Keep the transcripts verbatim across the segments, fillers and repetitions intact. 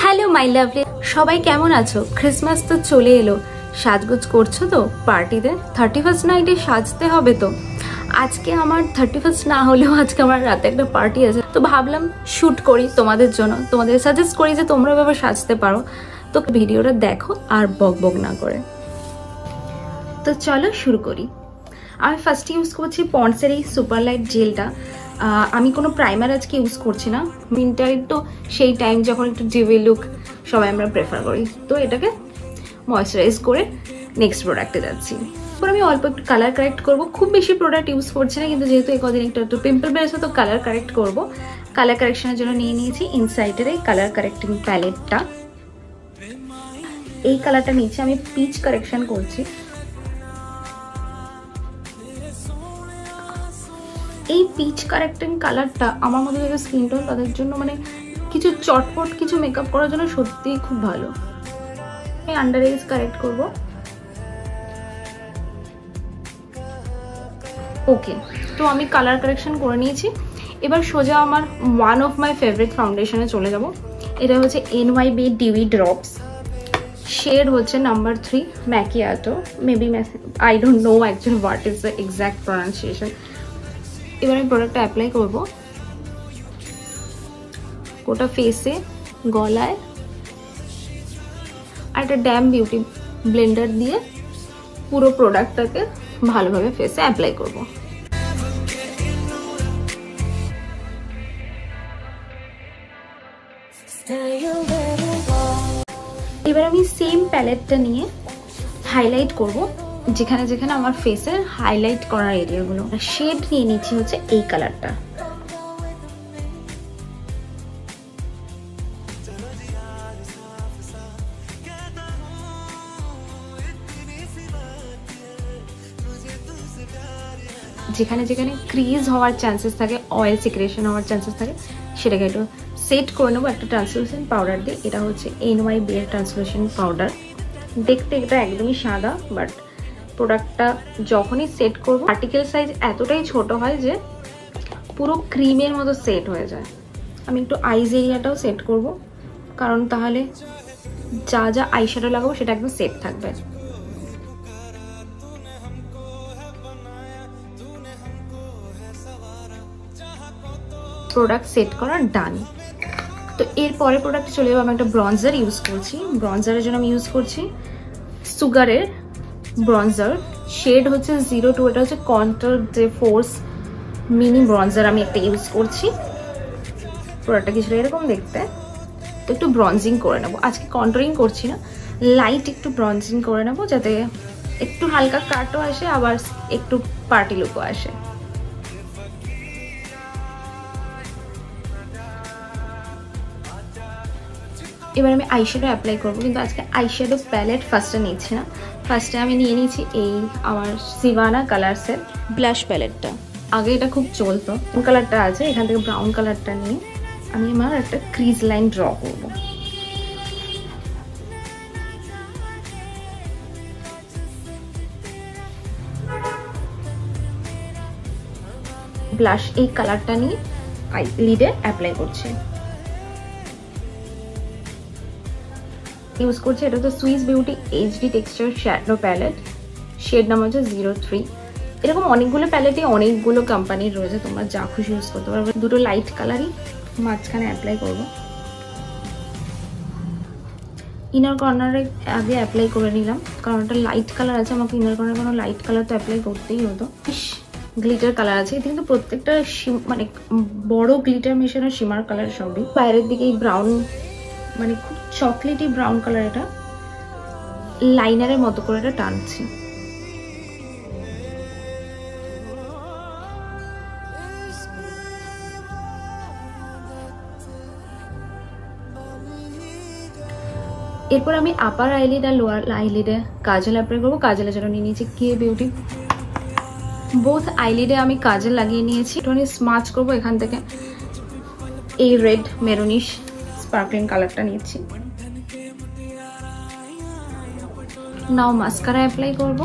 Hello my lovely, সবাই কেমন আছো? ক্রিসমাস তো চলে এলো, সাজগোজ করছো তো পার্টিতে? থার্টি ফার্স্ট নাইটে সাজতে হবে তো। আজকে আমার থার্টি ফার্স্ট না হলেও আজকে আমার রাতে একটা পার্টি আছে, তো ভাবলাম শ্যুট করি তোমাদের জন্য, তোমাদের সাজেস্ট করি যে তোমরা এভাবে সাজতে পারো। তো ভিডিওটা দেখো আর বক বক না করে। তো চলো শুরু করি। আমি ফার্স্ট ইউজ করছি পন্ডসের এই সুপার লাইট জেলটা। আমি কোনো প্রাইমার আজকে ইউজ করছি না, উইন্টারের তো সেই টাইম যখন একটু ডিউই লুক সবাই আমরা প্রেফার করি, তো এটাকে ময়শ্চারাইজ করে নেক্সট প্রোডাক্টে যাচ্ছি। এরপর আমি অল্প একটু কালার কারেক্ট করবো, খুব বেশি প্রোডাক্ট ইউজ করছি না, কিন্তু যেহেতু এই কদিন একটু একটু পিম্পল বেড়েছে তো কালার কারেক্ট করবো। কালার কারেকশনের জন্য নিয়ে নিয়েছি ইনসাইটের এই কালার কারেক্টিং প্যালেটটা। এই কালারটা নিয়েছি, আমি পিচ কারেকশন করছি। এই পিচ কারেক্টিং কালারটা আমার মধ্যে যাদের স্কিন টোন তাদের জন্য মানে কিছু চটপট কিছু মেকআপ করার জন্য সত্যিই খুব ভালো। আমি আন্ডার আইজ কারেক্ট করবো। ওকে, তো আমি কালার কারেকশন করে নিয়েছি। এবার সোজা আমার ওয়ান অফ মাই ফেভারিট ফাউন্ডেশনে চলে যাব। এটা হচ্ছে N Y B dewy drops, shade হচ্ছে number three macchiato. Maybe I don't know actually what is the exact pronunciation. এবার আমি প্রোডাক্টটা অ্যাপ্লাই করব গোটা ফেসে, গলায়, আর একটা ড্যাম বিউটি ব্লেন্ডার দিয়ে পুরো প্রোডাক্টটাকে ভালোভাবে ফেসে অ্যাপ্লাই করব। এবার আমি সেম প্যালেটটা নিয়ে হাইলাইট করব যেখানে যেখানে আমার ফেসের হাইলাইট করার এরিয়াগুলো। শেড নিয়ে নিচ্ছি হচ্ছে এই কালারটা। যেখানে যেখানে ক্রিজ হওয়ার চান্সেস থাকে, অয়েল সিক্রেশন হওয়ার চান্সেস থাকে, সেটাকে একটু সেট করে নেবো একটা ট্রান্সলুসেন্ট পাউডার দিয়ে। এটা হচ্ছে এন ওয়াই বি এর ট্রান্সলুসেন্ট পাউডার। দেখতে এটা একদমই সাদা, বাট প্রোডাক্টটা যখনই সেট করবো পার্টিকেল সাইজ এতটাই ছোট হয় যে পুরো ক্রিমের মতো সেট হয়ে যায়। আমি একটু আইজ এরিয়াটাও সেট করব, কারণ তাহলে যা যা আইশ্যাডো লাগাবো সেটা একদম সেট থাকবে। প্রোডাক্ট সেট করা ডান। তো এরপরে প্রোডাক্ট চলে যাবো। আমি একটা ব্রঞ্জার ইউজ করছি। ব্রঞ্জারের জন্য আমি ইউজ করছি সুগারের ব্রঞ্জার, শেড হচ্ছে জিরো টু। এটা হচ্ছে contour de force mini bronzer আমি একটা ইউজ করছি। প্রোডাক্টটা কিছুটা এরকম দেখতে। তো একটু ব্রঞ্জিং করে নেবো, আজকে কন্ট্রোলিং করছি না, লাইট একটু ব্রঞ্জিং করে নেবো যাতে একটু হালকা কাটও আসে আবার একটু পার্টি লুকও আসে। এবার আমি আইশ্যাডো অ্যাপ্লাই করবো, কিন্তু আজকে আইশ্যাডো প্যালেট ফার্স্টে নিচ্ছি না। ফার্স্টে আমি নিয়ে নিয়েছি এই আমার সিভানা কালার্সের ব্লাশ প্যালেটটা। আগে এটা খুব চলতো, কালারটা আছে, এখান থেকে ব্রাউন কালারটা নিয়ে আমি আমার একটা ক্রিজ লাইন ড্র করবো। ব্লাশ এই কালারটা নিয়ে আই লিডে অ্যাপ্লাই করছি। ইউজ করছি এটা তো Swiss beauty HD texture shadow palette, shade নাম হচ্ছে জিরো থ্রি। এরকম অনেকগুলো প্যালেটে অনেকগুলো কোম্পানির রয়েছে, তোমরা যা খুশি ইউজ করতে পারবে। দুটো লাইট কালারই মাঝখানে অ্যাপ্লাই করবো। ইনার কর্নারে আগে অ্যাপ্লাই করে নিলাম, কারণ একটা লাইট কালার আছে, আমাকে ইনার কর্নারে কোনো লাইট কালার তো অ্যাপ্লাই করতেই হতো। গ্লিটার কালার আছে কিন্তু প্রত্যেকটা মানে বড় গ্লিটার মেশানো শিমার কালার সবই। বাইরের দিকে এই ব্রাউন মানে খুব চকলেটি ব্রাউন কালার, এটা লাইনারের মতো করে এটা টানছি। এরপর আমি আপার আইলিড আর লোয়ার আইলিডে কাজল অ্যাপ্লাই করবো। কাজলের জন্য নিয়ে নিয়েছি কিয়ে বিউটি। বোথ আইলিডে আমি কাজল লাগিয়ে নিয়েছি। একটুখানি স্মাচ করবো এখান থেকে এই রেড মেরুনিশ স্পার্কলিং কালারটা নিয়েছি। নাও মাস্কারা অ্যাপ্লাই করবো।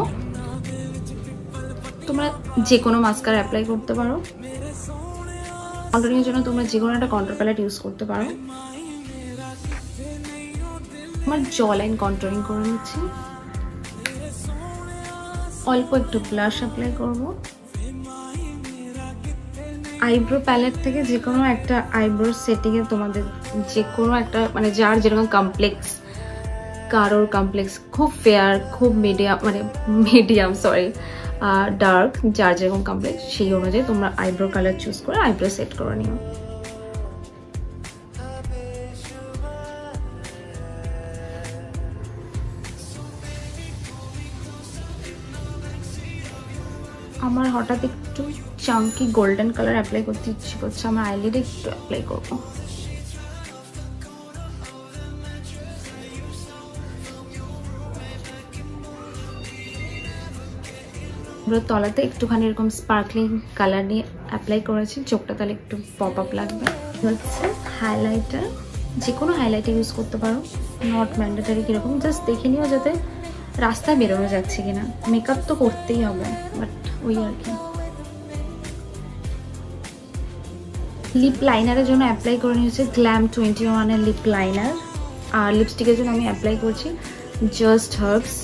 তোমরা যে কোনো মাস্কারা অ্যাপ্লাই করতে পারো। কন্ট্রোলিং এর জন্য তোমরা যে কোনো একটা কন্ট্রোল প্যালেট ইউজ করতে পারো। আমার জ লাইন কন্ট্রোলিং করে নিচ্ছি। অল্প একটু ব্লাশ অ্যাপ্লাই করব। আইব্রো প্যালেট থেকে যে কোনো একটা আইব্রো সেটিংয়ে তোমাদের যে কোনো একটা মানে যার যেরকম কমপ্লেক্স, কারোর কমপ্লেক্স খুব ফেয়ার, খুব মিডিয়াম মানে মিডিয়াম সরি ডার্ক, যার যেরকম কমপ্লেক্স সেই অনুযায়ী তোমরা আইব্রো কালার চুজ করে আইব্রো সেট করে নিও। আমার হঠাৎ একটু চাঙ্কি গোল্ডেন কালার অ্যাপ্লাই করতে ইচ্ছে করছে, আমার আইলিডে একটু অ্যাপ্লাই করব। তলাতে একটুখানি এরকম স্পার্কলিং কালার নিয়ে অ্যাপ্লাই করেছি, চোখটা তাহলে একটু পপ আপ লাগবে। হচ্ছে হাইলাইটার, যে কোনো হাইলাইটার ইউজ করতে পারো, নট ম্যান্ডেটারি। কীরকম জাস্ট দেখে নিও যাতে রাস্তায় বেরোনো যাচ্ছে কিনা, মেকআপ তো করতেই হবে বাট ওই আর কি। লিপ লাইনারের জন্য অ্যাপ্লাই করে নিয়েছে গ্ল্যাম টোয়েন্টি ওয়ানের লিপ লাইনার, আর লিপস্টিকের জন্য আমি অ্যাপ্লাই করছি জাস্ট হার্বস।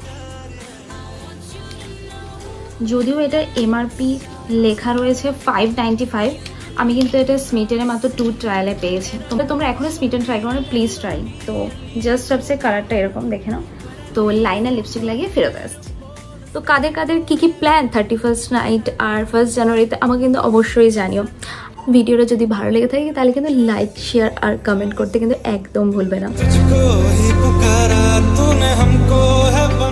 যদিও এটা এমআরপি লেখা রয়েছে ফাইভ নাইনটি ফাইভ, আমি কিন্তু এটা স্মিটেনে মাত্র টু ট্রায়ালে পেয়েছি। তোমরা তোমরা এখনো স্মিটেন ট্রাই করো, প্লিজ ট্রাই। তো জাস্ট হার্বসের কালারটা এরকম দেখে নাও। তো লাইনার লিপস্টিক লাগিয়ে ফেরত আসছে। তো কাদের কাদের কী কী প্ল্যান থার্টি ফার্স্ট নাইট আর ফার্স্ট জানুয়ারিতে আমাকে কিন্তু অবশ্যই জানিও। ভিডিওটা যদি ভালো লেগে থাকে তাহলে কিন্তু লাইক, শেয়ার আর কমেন্ট করতে কিন্তু একদম ভুলবে না।